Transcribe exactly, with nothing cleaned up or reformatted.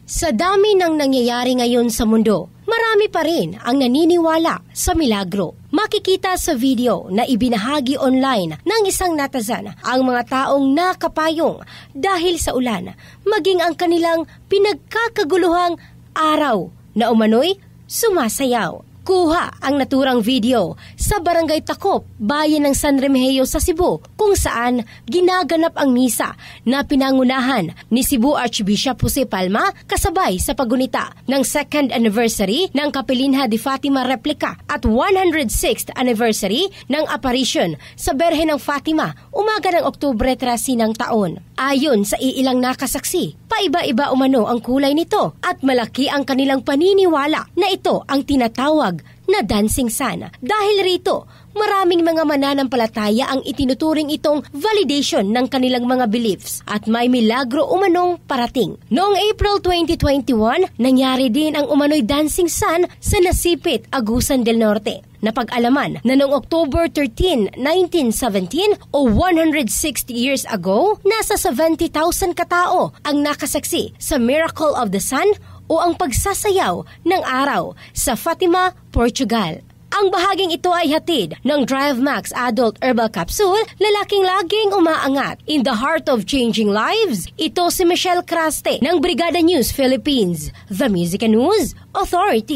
Sa dami ng nangyayari ngayon sa mundo, marami pa rin ang naniniwala sa milagro. Makikita sa video na ibinahagi online ng isang natasan ang mga taong nakapayong dahil sa ulan, maging ang kanilang pinagkakaguluhang araw na umano'y sumasayaw. Kuha ang naturang video sa Barangay Takop, bayan ng San Remigio sa Cebu, kung saan ginaganap ang misa na pinangunahan ni Cebu Archbishop Jose Palma kasabay sa paggunita ng second anniversary ng Kapilinha de Fatima Replica at one hundred sixth anniversary ng apparition sa Berhen ng Fatima umaga ng Oktubre thirteen ng taon. Ayon sa iilang nakasaksi, paiba-iba umano ang kulay nito at malaki ang kanilang paniniwala na ito ang tinatawag na dancing sun. Dahil rito, maraming mga mananampalataya ang itinuturing itong validation ng kanilang mga beliefs at may milagro umanong parating. Noong April twenty twenty-one, nangyari din ang umano'y dancing sun sa Nasipit, Agusan del Norte. Napag-alaman na noong October thirteenth, nineteen seventeen o one hundred sixty years ago, nasa seventy thousand katao ang nakasaksi sa Miracle of the Sun o ang pagsasayaw ng araw sa Fatima, Portugal. Ang bahaging ito ay hatid ng Drive Max Adult Herbal Capsule, lalaking laging umaangat. In the heart of changing lives, ito si Michelle Craste ng Brigada News Philippines, the Music and News Authority.